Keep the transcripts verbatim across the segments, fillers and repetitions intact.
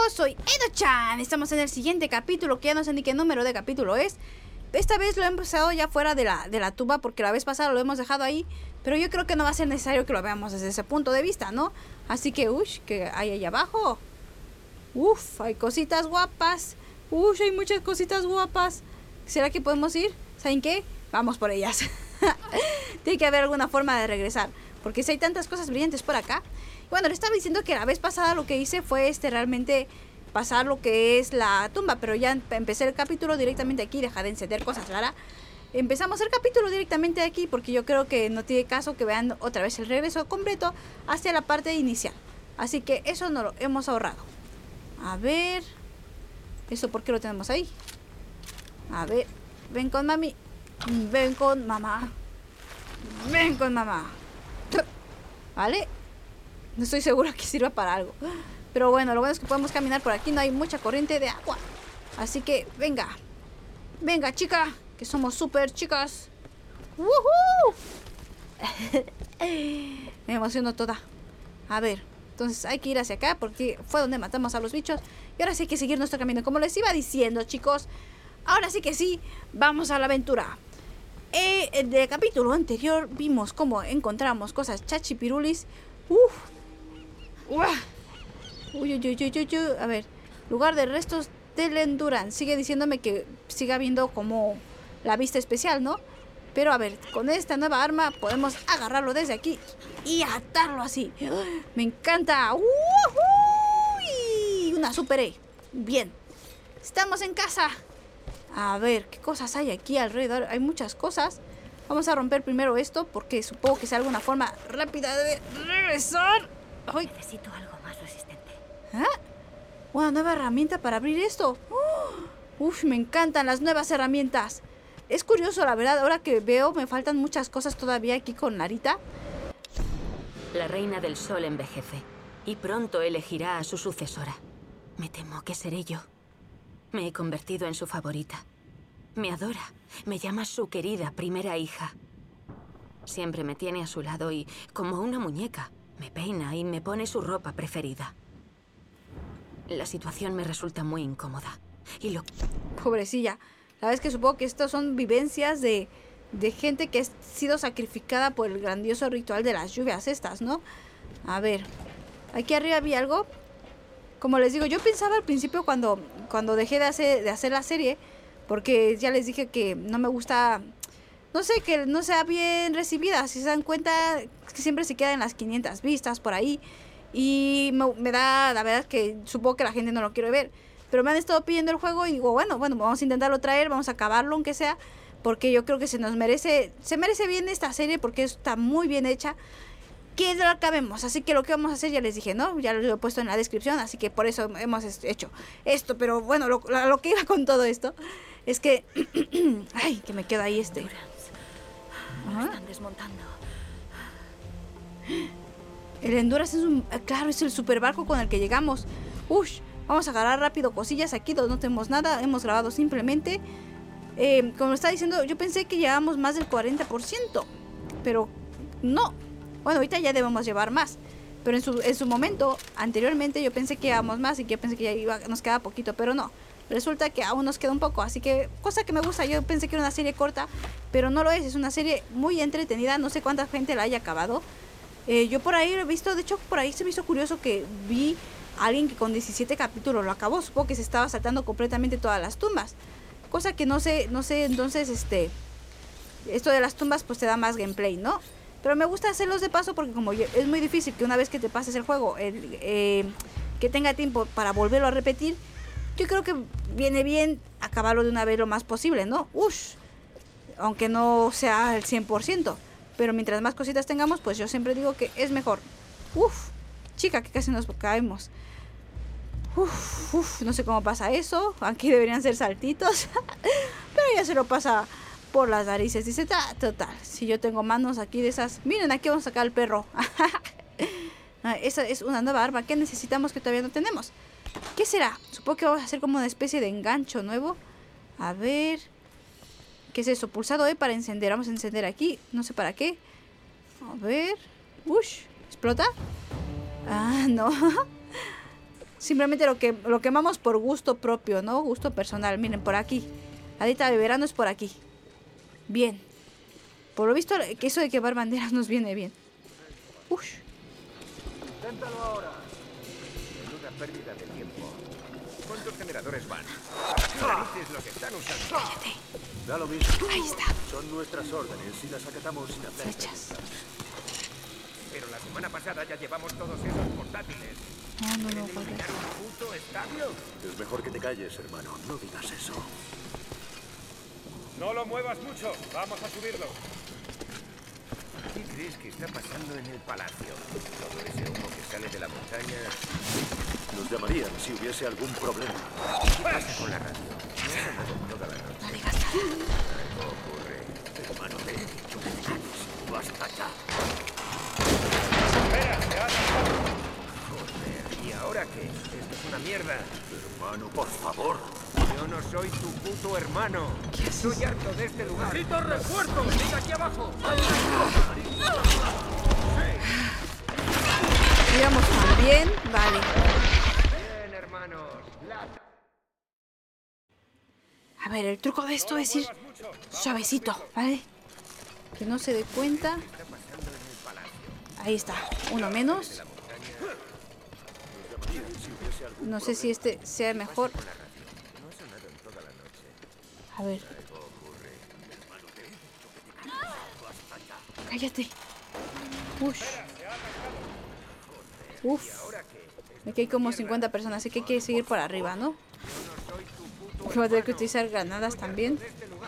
soy Edo-chan. Estamos en el siguiente capítulo, que ya no sé ni qué número de capítulo es. Esta vez lo he empezado ya fuera de la, de la tumba, porque la vez pasada lo hemos dejado ahí. Pero yo creo que no va a ser necesario que lo veamos desde ese punto de vista, ¿no? Así que, uy, ¿qué hay ahí abajo? Uf, hay cositas guapas. Uy, hay muchas cositas guapas. ¿Será que podemos ir? ¿Saben qué? Vamos por ellas. Tiene que haber alguna forma de regresar, porque si hay tantas cosas brillantes por acá. Bueno, le estaba diciendo que la vez pasada lo que hice fue este realmente pasar lo que es la tumba, pero ya empecé el capítulo directamente aquí. Deja de encender cosas, Lara. Empezamos el capítulo directamente aquí, porque yo creo que no tiene caso que vean otra vez el regreso completo hacia la parte inicial. Así que eso no lo hemos ahorrado. A ver, ¿eso por qué lo tenemos ahí? A ver, ven con mami. Ven con mamá. Ven con mamá. ¿Vale? No estoy segura que sirva para algo. Pero bueno, lo bueno es que podemos caminar por aquí. No hay mucha corriente de agua. Así que venga. Venga, chica. Que somos súper chicas. ¡Woohoo! Me emociono toda. A ver. Entonces hay que ir hacia acá, porque fue donde matamos a los bichos. Y ahora sí hay que seguir nuestro camino. Como les iba diciendo, chicos, ahora sí que sí, vamos a la aventura. Eh, en el capítulo anterior vimos cómo encontramos cosas chachipirulis. Uf. Uah. Uy, uy, uy, uy, uy. A ver, lugar de restos del Endurance. Sigue diciéndome que siga viendo como la vista especial, ¿no? Pero a ver, con esta nueva arma podemos agarrarlo desde aquí y atarlo así. Me encanta. ¡Uy! Una super E. Bien. Estamos en casa. A ver, ¿qué cosas hay aquí alrededor? Hay muchas cosas. Vamos a romper primero esto, porque supongo que sea alguna forma rápida de regresar. ¡Ay! Necesito algo más resistente. ¿Ah? Una nueva herramienta para abrir esto. ¡Oh! Uf, me encantan las nuevas herramientas. Es curioso, la verdad, ahora que veo me faltan muchas cosas todavía aquí con Narita. La Reina del Sol envejece y pronto elegirá a su sucesora. Me temo que seré yo. Me he convertido en su favorita. Me adora. Me llama su querida primera hija. Siempre me tiene a su lado y, como una muñeca, me peina y me pone su ropa preferida. La situación me resulta muy incómoda. Y lo... Pobrecilla. La verdad es que supongo que estas son vivencias de, de gente que ha sido sacrificada por el grandioso ritual de las lluvias estas, ¿no? A ver. Aquí arriba vi algo. Como les digo, yo pensaba al principio cuando, cuando dejé de hacer, de hacer la serie, porque ya les dije que no me gusta, no sé, que no sea bien recibida. Si se dan cuenta, que siempre se queda en las quinientas vistas por ahí. Y me, me da, la verdad, que supongo que la gente no lo quiere ver. Pero me han estado pidiendo el juego y digo, bueno, bueno, vamos a intentarlo traer, vamos a acabarlo aunque sea, porque yo creo que se nos merece, se merece bien esta serie, porque está muy bien hecha. Que lo acabemos, así que lo que vamos a hacer ya les dije, ¿no? Ya lo he puesto en la descripción, así que por eso hemos hecho esto. Pero bueno, lo, lo que iba con todo esto es que... Ay, que me queda ahí este. Lo están desmontando. El Endurance es un... Claro, es el super barco con el que llegamos. Ush, vamos a agarrar rápido cosillas aquí donde no tenemos nada. Hemos grabado simplemente. Eh, como estaba diciendo, yo pensé que llevábamos más del cuarenta por ciento. Pero no. Bueno, ahorita ya debemos llevar más. Pero en su, en su momento, anteriormente, yo pensé que llevábamos más y que yo pensé que ya iba, nos quedaba poquito. Pero no. Resulta que aún nos queda un poco. Así que, cosa que me gusta. Yo pensé que era una serie corta, pero no lo es. Es una serie muy entretenida. No sé cuánta gente la haya acabado. Eh, yo por ahí lo he visto. De hecho, por ahí se me hizo curioso que vi a alguien que con diecisiete capítulos lo acabó. Supongo que se estaba saltando completamente todas las tumbas. Cosa que no sé, no sé, entonces, este... Esto de las tumbas, pues te da más gameplay, ¿no? Pero me gusta hacerlos de paso porque como yo, es muy difícil que una vez que te pases el juego, el, eh, que tenga tiempo para volverlo a repetir. Yo creo que viene bien acabarlo de una vez lo más posible, ¿no? Ush, aunque no sea el cien por ciento. Pero mientras más cositas tengamos, pues yo siempre digo que es mejor. Uf, chica, que casi nos caemos. Uf, uf, no sé cómo pasa eso. Aquí deberían ser saltitos. Pero ya se lo pasa por las narices. Dice, ah, total, si yo tengo manos aquí de esas. Miren, aquí vamos a sacar al perro. Esa es una nueva arma que necesitamos, que todavía no tenemos. ¿Qué será? Supongo que vamos a hacer como una especie de engancho nuevo. A ver. ¿Qué es eso? Pulsado E para encender. Vamos a encender aquí. No sé para qué. A ver. Ush. ¿Explota? Ah, no. simplemente lo que lo quemamos por gusto propio, ¿no? Gusto personal. Miren, por aquí. La dieta de verano es por aquí. Bien. Por lo visto, que eso de quemar banderas nos viene bien. Ush. Inténtalo ahora. Menuda pérdida de tiempo. ¿Cuántos generadores van? Narices los están usando. Cállate. Da lo mismo. Ahí está. Son nuestras órdenes y las acatamos sin hacer. Flechas. Pero la semana pasada ya llevamos todos esos portátiles. No, no, no, ¿Quieren porque... eliminar un puto estadio? Es mejor que te calles, hermano. No digas eso. No lo muevas mucho. Vamos a subirlo. ¿Qué crees que está pasando en el palacio? Todo ese humo que sale de la montaña... Nos llamarían si hubiese algún problema. ¿Qué pasa con la radio? No ha sonado toda la noche. No digas nada. Algo ocurre. Hermano, te he dicho que te calles. Basta ya. Espera, se ha lanzado. Joder, ¿y ahora qué? Esto es una mierda. Hermano, por favor. Yo no soy tu puto hermano. Estoy harto de este lugar. ¡Necesito refuerzos! ¡Venga aquí abajo! Íbamos también. Vale. Bien, hermanos. La... A ver, el truco de esto es ir suavecito, ¿vale? Que no se dé cuenta. Ahí está. Uno menos. No sé si este sea mejor. A ver. Cállate. Ush. Uf. Aquí hay como cincuenta personas, así que hay que seguir por arriba, ¿no? Voy a tener que utilizar granadas también.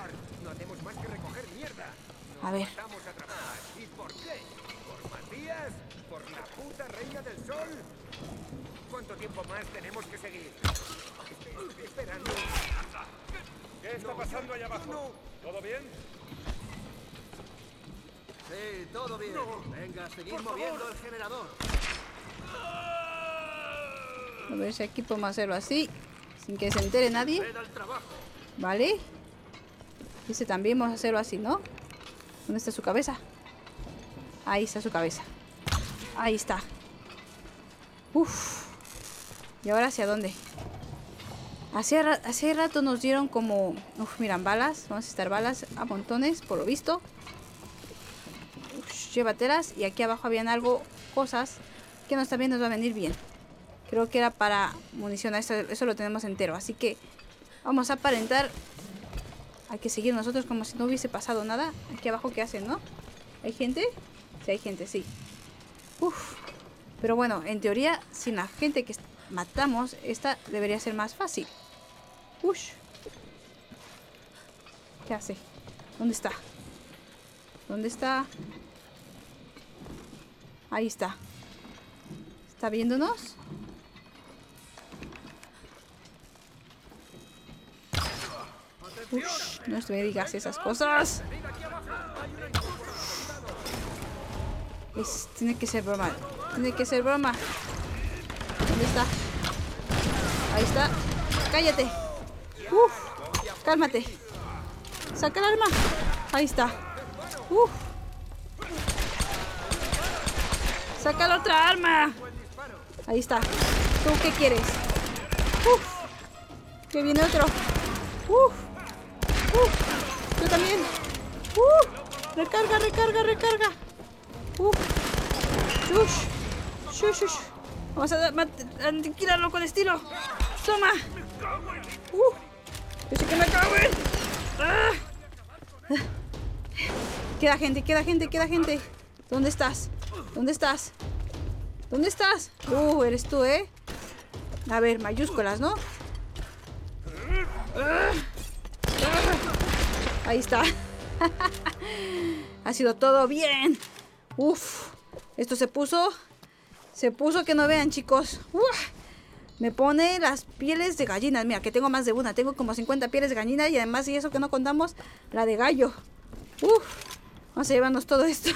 A ver. ¿Y por qué? ¿Por Matías? ¿Por la puta reina del sol? ¿Cuánto tiempo más tenemos que seguir? Estoy esperando. ¿Qué está pasando allá abajo? ¿Todo bien? Sí, todo bien. Venga, seguid moviendo el generador. A ver si aquí podemos hacerlo así, sin que se entere nadie. Ven al trabajo. Vale. Dice también vamos a hacerlo así, ¿no? ¿Dónde está su cabeza? Ahí está su cabeza. Ahí está. Uf. ¿Y ahora hacia dónde? Hace, ra hace rato nos dieron como... Uf, miran, balas. Vamos a estar balas a montones, por lo visto. Uf, llévatelas. Y aquí abajo habían algo, cosas que nos también nos va a venir bien. Creo que era para munición. Eso, eso lo tenemos entero. Así que vamos a aparentar. Hay que seguir nosotros como si no hubiese pasado nada. Aquí abajo, ¿qué hacen, no? ¿Hay gente? Sí, hay gente, sí. Uf. Pero bueno, en teoría, sin la gente que matamos, esta debería ser más fácil. Ush. ¿Qué hace? ¿Dónde está? ¿Dónde está? Ahí está. ¿Está viéndonos? Ush, no me digas esas cosas. Es, tiene que ser broma. Tiene que ser broma. ¿Dónde está? Ahí está. Cállate. Uf. Cálmate. Saca el arma. Ahí está. Uf. Saca la otra arma. Ahí está. ¿Tú qué quieres? Uf. Que viene otro. Uf. Uf. Yo también. Uf. Recarga, recarga, recarga. Uf. Shush. Shush, shush. Vamos a aniquilarlo con estilo. Toma. Uh. Yo sé que me cago en. Ah. Queda gente, queda gente, queda gente. ¿Dónde estás? ¿Dónde estás? ¿Dónde estás? Uh, eres tú, ¿eh? A ver, mayúsculas, ¿no? Ah. Ah. Ahí está. Ha sido todo bien. Uf. Esto se puso... Se puso que no vean, chicos. Uf. Me pone las pieles de gallinas. Mira, que tengo más de una. Tengo como cincuenta pieles de gallina. Y además, y eso que no contamos, la de gallo. Uf. Vamos a llevarnos todo esto.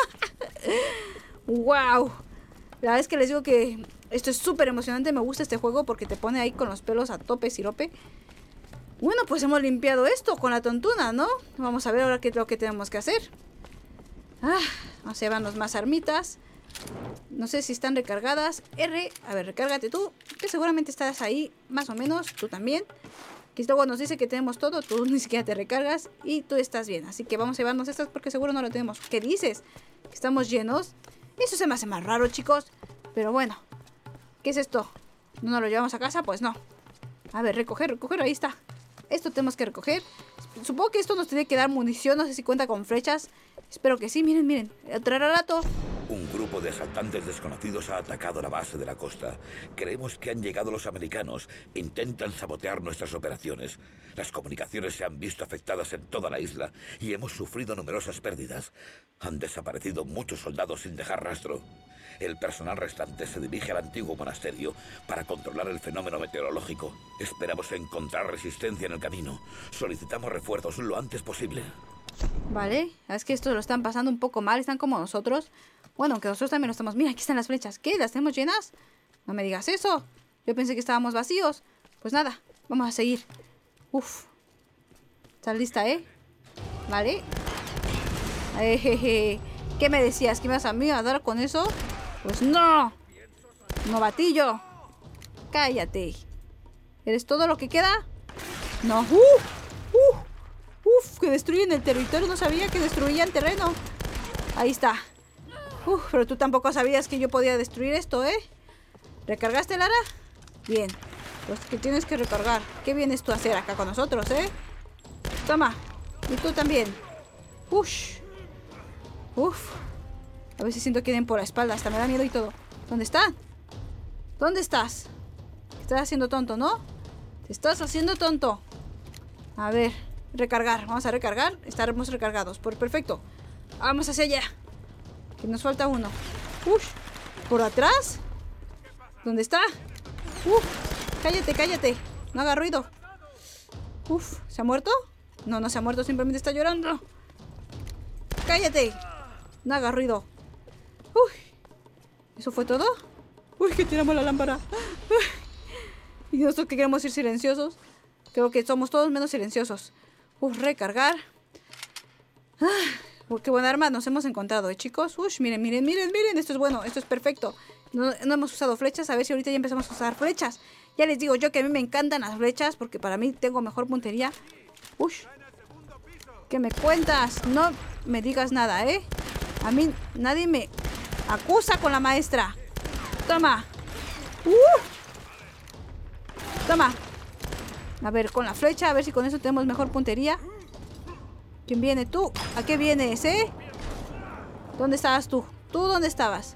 Wow. La verdad es que les digo que esto es súper emocionante. Me gusta este juego porque te pone ahí con los pelos a tope, sirope. Bueno, pues hemos limpiado esto con la tontuna, ¿no? Vamos a ver ahora qué es lo que tenemos que hacer. Ah, vamos a llevarnos más armitas. No sé si están recargadas. R, a ver, recárgate tú, que seguramente estás ahí, más o menos, tú también. Que luego nos dice que tenemos todo, tú ni siquiera te recargas y tú estás bien. Así que vamos a llevarnos estas porque seguro no lo tenemos. ¿Qué dices? ¿Que estamos llenos? Eso se me hace más raro, chicos. Pero bueno, ¿qué es esto? ¿No nos lo llevamos a casa? Pues no. A ver, recoger, recoger, ahí está. Esto tenemos que recoger. Supongo que esto nos tiene que dar munición, no sé si cuenta con flechas. Espero que sí, miren, miren. Otro relato. Un grupo de asaltantes desconocidos ha atacado la base de la costa. Creemos que han llegado los americanos. Intentan sabotear nuestras operaciones. Las comunicaciones se han visto afectadas en toda la isla y hemos sufrido numerosas pérdidas. Han desaparecido muchos soldados sin dejar rastro. El personal restante se dirige al antiguo monasterio para controlar el fenómeno meteorológico. Esperamos encontrar resistencia en el camino. Solicitamos refuerzos lo antes posible. Vale, es que estos lo están pasando un poco mal, están como nosotros. Bueno, aunque nosotros también lo estamos... Mira, aquí están las flechas. ¿Qué? ¿Las tenemos llenas? No me digas eso. Yo pensé que estábamos vacíos. Pues nada, vamos a seguir. Uf. ¿Estás lista, eh? Vale. Ejeje. ¿Qué me decías? ¿Que me vas a mí a dar con eso? Pues no. Novatillo. Cállate. ¿Eres todo lo que queda? No. ¡Uh! ¡Uh! ¡Uf! Que destruyen el territorio. No sabía que destruían terreno. Ahí está. Uf, pero tú tampoco sabías que yo podía destruir esto, ¿eh? ¿Recargaste, Lara? Bien. Pues que tienes que recargar. ¿Qué vienes tú a hacer acá con nosotros, eh? Toma. Y tú también. Ush. Uf. A ver si siento que vienen por la espalda. Hasta me da miedo y todo. ¿Dónde están? ¿Dónde estás? Estás haciendo tonto, ¿no? Te estás haciendo tonto. A ver. Recargar. Vamos a recargar. Estaremos recargados. Por perfecto. Vamos hacia allá. Que nos falta uno. Ush. ¿Por atrás? ¿Dónde está? Uf. Cállate, cállate. No haga ruido. Uf. ¿Se ha muerto? No, no se ha muerto. Simplemente está llorando. Cállate. No haga ruido. Uy. ¿Eso fue todo? Uy, que tiramos la lámpara. Uy. Y nosotros que queremos ir silenciosos. Creo que somos todos menos silenciosos. Uf, recargar. Ah. Qué buena arma nos hemos encontrado, ¿eh, chicos? Uy, miren, miren, miren, miren. Esto es bueno, esto es perfecto. No, no hemos usado flechas. A ver si ahorita ya empezamos a usar flechas. Ya les digo yo que a mí me encantan las flechas porque para mí tengo mejor puntería. Uy. ¿Qué me cuentas? No me digas nada, ¿eh? A mí nadie me acusa con la maestra. Toma. Uh. Toma. A ver, con la flecha, a ver si con eso tenemos mejor puntería. ¿Quién viene? ¿Tú? ¿A qué vienes, eh? ¿Dónde estabas tú? ¿Tú dónde estabas?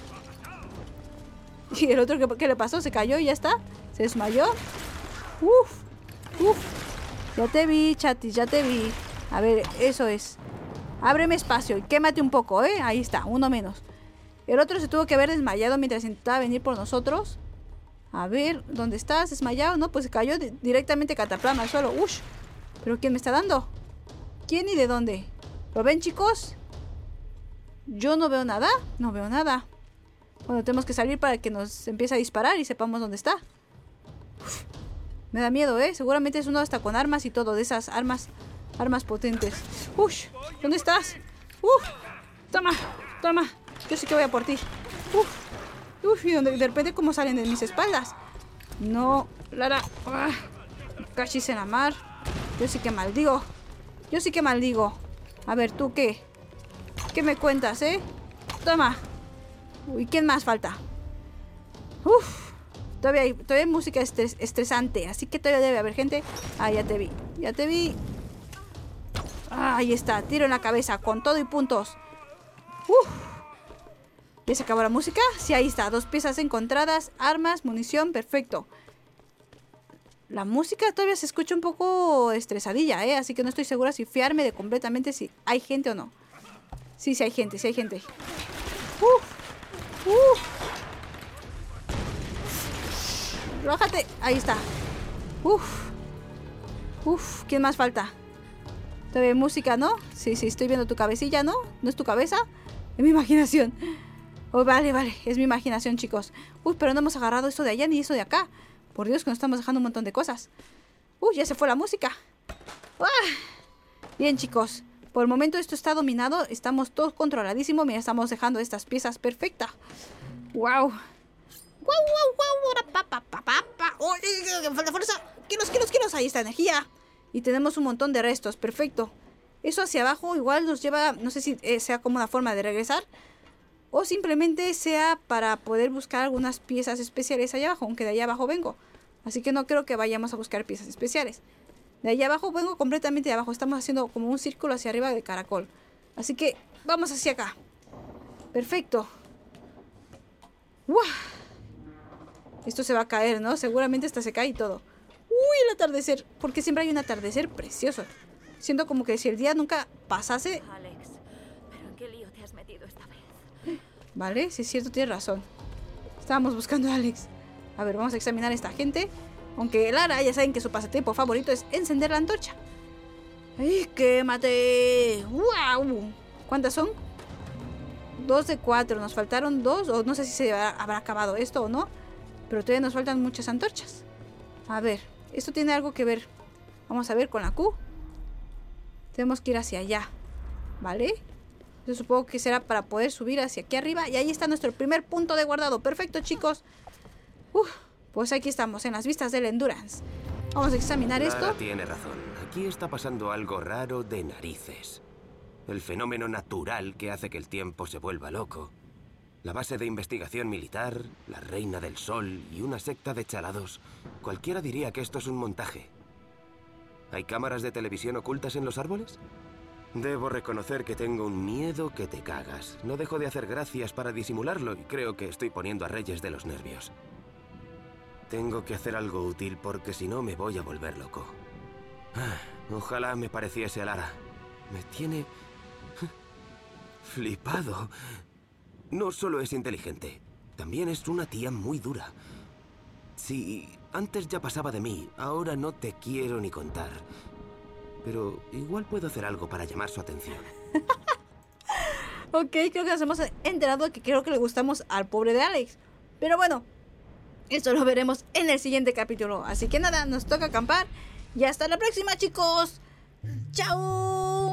¿Y el otro qué, qué le pasó? ¿Se cayó y ya está? ¿Se desmayó? Uf. Uf. Ya te vi, chatis, ya te vi. A ver, eso es. Ábreme espacio y quémate un poco, ¿eh? Ahí está, uno menos. El otro se tuvo que haber desmayado mientras intentaba venir por nosotros. A ver, ¿dónde estás? ¿Desmayado? No, pues se cayó directamente cataplama al suelo. Ush. ¿Pero quién me está dando? ¿Quién y de dónde? ¿Lo ven, chicos? Yo no veo nada. No veo nada. Bueno, tenemos que salir para que nos empiece a disparar y sepamos dónde está. Uf. Me da miedo, ¿eh? Seguramente es uno hasta con armas y todo. De esas armas, armas potentes. Ush. ¿Dónde estás? Uf. Toma, toma. Yo sí que voy a por ti. Uf. Uf. Y de, de repente cómo salen de mis espaldas. No, Lara. Ah. Casi en la mar. Yo sí que maldigo. Yo sí que maldigo. A ver, ¿tú qué? ¿Qué me cuentas, eh? Toma. Uy, ¿quién más falta? Uf. Todavía hay, todavía hay música estres, estresante. Así que todavía debe haber gente. Ah, ya te vi. Ya te vi. Ah, ahí está. Tiro en la cabeza. Con todo y puntos. Uf. ¿Ya se acabó la música? Sí, ahí está. Dos piezas encontradas. Armas, munición. Perfecto. La música todavía se escucha un poco estresadilla, ¿eh? Así que no estoy segura si fiarme de completamente si hay gente o no. Sí, sí hay gente, sí hay gente. ¡Uf! ¡Uf! ¡Bájate! Ahí está. ¡Uf! ¡Uf! ¿Quién más falta? Todavía hay música, ¿no? Sí, sí, estoy viendo tu cabecilla, ¿no? ¿No es tu cabeza? Es mi imaginación. Oh, vale, vale, es mi imaginación, chicos. Uy, pero no hemos agarrado eso de allá ni eso de acá. Por Dios que nos estamos dejando un montón de cosas. Uy, ya se fue la música. ¡Ah! Bien, chicos. Por el momento esto está dominado. Estamos todos controladísimos. Mira, estamos dejando estas piezas perfectas. ¡Wow! ¡Wow, wow, wow! ¡Pa, pa, pa, pa, pa! ¡Oh, me falta fuerza! ¡Kilos, kilos, kilos! Ahí está, energía. Y tenemos un montón de restos. Perfecto. Eso hacia abajo igual nos lleva... No sé si eh, sea como una forma de regresar. O simplemente sea para poder buscar algunas piezas especiales allá abajo. Aunque de allá abajo vengo. Así que no creo que vayamos a buscar piezas especiales. De allá abajo vengo completamente de abajo. Estamos haciendo como un círculo hacia arriba de caracol. Así que vamos hacia acá. Perfecto. ¡Wow! Esto se va a caer, ¿no? Seguramente hasta se cae y todo. ¡Uy, el atardecer! Porque siempre hay un atardecer precioso. Siento como que si el día nunca pasase... Alex, ¿pero en qué lío te has metido esta vez? Vale, sí es cierto, tienes razón. Estábamos buscando a Alex. A ver, vamos a examinar a esta gente. Aunque Lara, ya saben que su pasatiempo favorito es encender la antorcha. ¡Ay, quémate! ¡Wow! ¿Cuántas son? Dos de cuatro. Nos faltaron dos. O no sé si se habrá acabado esto o no. Pero todavía nos faltan muchas antorchas. A ver, esto tiene algo que ver. Vamos a ver con la Q. Tenemos que ir hacia allá. ¿Vale? Yo supongo que será para poder subir hacia aquí arriba. Y ahí está nuestro primer punto de guardado. Perfecto, chicos. Uf, pues aquí estamos, en las vistas del Endurance. Vamos a examinar Lara esto. tiene razón. Aquí está pasando algo raro de narices. El fenómeno natural que hace que el tiempo se vuelva loco. La base de investigación militar, la Reina del Sol y una secta de chalados. Cualquiera diría que esto es un montaje. ¿Hay cámaras de televisión ocultas en los árboles? Debo reconocer que tengo un miedo que te cagas. No dejo de hacer gracias para disimularlo y creo que estoy poniendo a Reyes de los nervios. Tengo que hacer algo útil porque si no me voy a volver loco. Ah, ojalá me pareciese a Lara. Me tiene... flipado. No solo es inteligente, también es una tía muy dura. Si antes ya pasaba de mí, ahora no te quiero ni contar. Pero igual puedo hacer algo para llamar su atención. Ok, creo que nos hemos enterado de que creo que le gustamos al pobre de Alex. Pero bueno, esto lo veremos en el siguiente capítulo. Así que nada, nos toca acampar. Y hasta la próxima, chicos. ¡Chao!